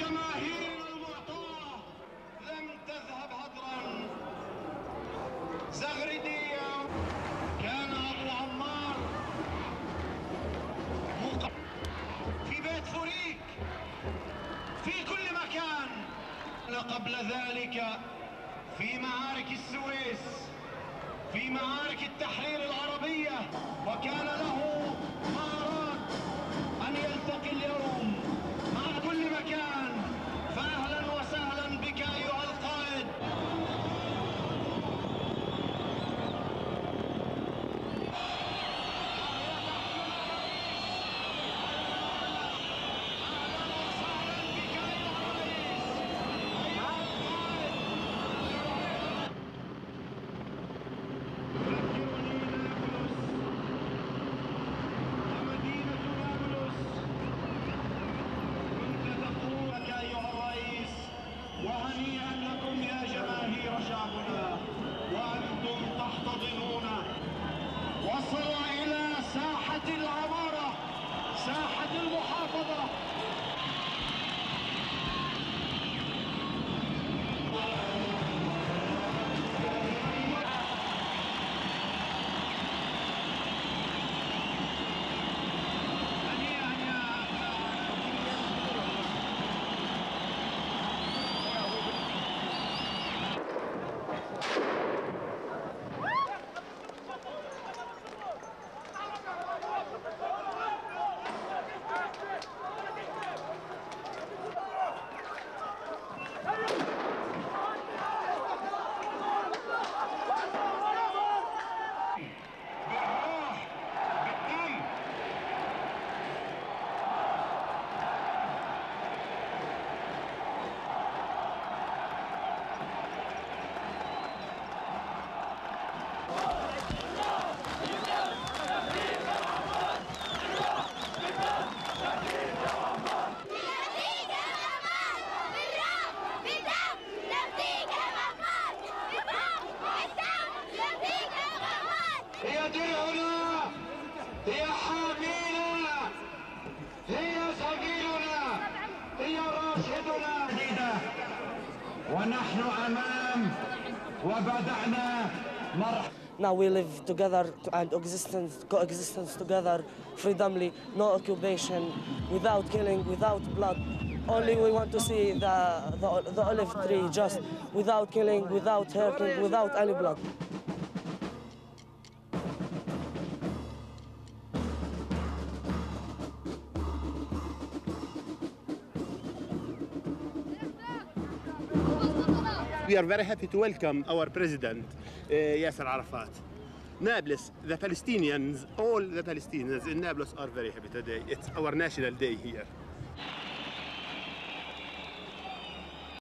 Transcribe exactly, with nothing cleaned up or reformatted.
جماهيرنا المعطاة لم تذهب هدرا. زغردية كان أبو عمار في بيت فريق في كل مكان. قبل ذلك في معارك السويس، في معارك التحرير العربية، وكان له ما أراد أن يلتقي اليوم مع كل مكان. فأهلا وسهلا بك أيها القائد. وهنيئا لكم يا جماهير شعبنا وأنتم تحتضنون. وصل إلى ساحة العمارة، ساحة المحافظة. هي درعنا، هي حامينا، هي سبيلنا، هي راشدنا. ونحن أمام وبدأنا مرحبا. Now we live together and existence, coexistence together, freedomly, no occupation, without killing, without blood. Only we want to see the, the, the olive tree just without killing, without hurting, without any blood. We are very happy to welcome our president, uh, Yasser Arafat. Nablus, the Palestinians, all the Palestinians in Nablus are very happy today. It's our national day here.